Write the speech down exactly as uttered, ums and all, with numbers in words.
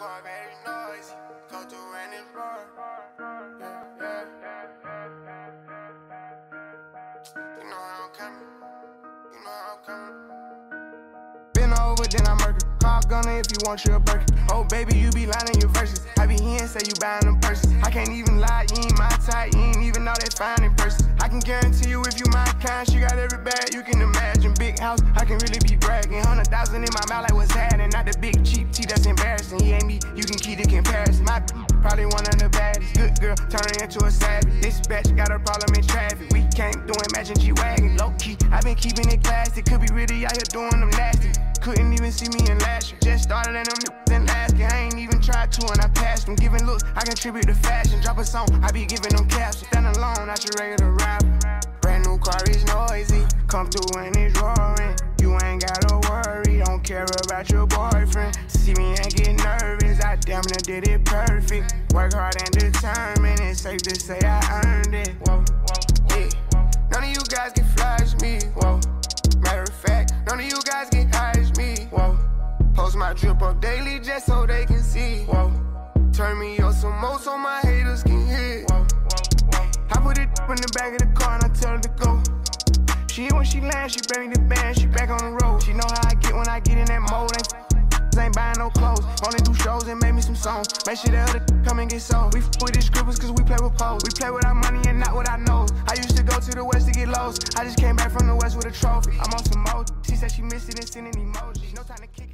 car very noisy. Go through and it's roar. Yeah, yeah. You know how I'm coming. You know how I'm coming. Been over, then I murder. Call gunner if you want your burger. Oh, baby, you be lying in your verses. I be here and say you buying them purses. I can't even lie, you ain't my type. You ain't even know that fine in person. I can guarantee you if you my kind, she got every bag you can imagine. Big house, I can really be bragging. Hundred thousand in my mouth like what's happening. Not the big cheap tea that's embarrassing. He ain't me, you can keep the comparison. My probably one of the baddest. Good girl, turn her into a savage. This bitch got a problem in traffic. We came through and matching G-Wagon. Low key, I been keeping it classy. Could be really out here doing them nasty. Couldn't even see me in last year. Just started and them niggas in last year. I ain't even tried to and I passed them. Giving looks, I contribute to fashion. Drop a song, I be giving them captions. Stand alone, not your regular rapper. Brand new car is noisy. Come through and it's roaring. You ain't gotta worry, don't care about your boyfriend. See me and get nervous, I damn near did it perfect. Work hard and determined, it's safe to say I earned it. Whoa, yeah. None of you guys can flash me. Whoa. Matter of fact, none of you guys can hide me. Whoa. Post my drip up daily just so they can see. Whoa. Turn me up some more so my haters can hear. Whoa. I put it in the back of the car and I tell her to go. She when she lands, she bring me the band, she back on the road. She know how I get when I get in that mode. Ain't, ain't buying no clothes, only do shows and make me some songs. Make sure the other come and get sold. We f with the scribbles cause we play with pose. We play with our money and not with our nose. I used to go to the west to get lost. I just came back from the west with a trophy. I'm on some mode. She said she missed it and sending emojis. No time to kick it.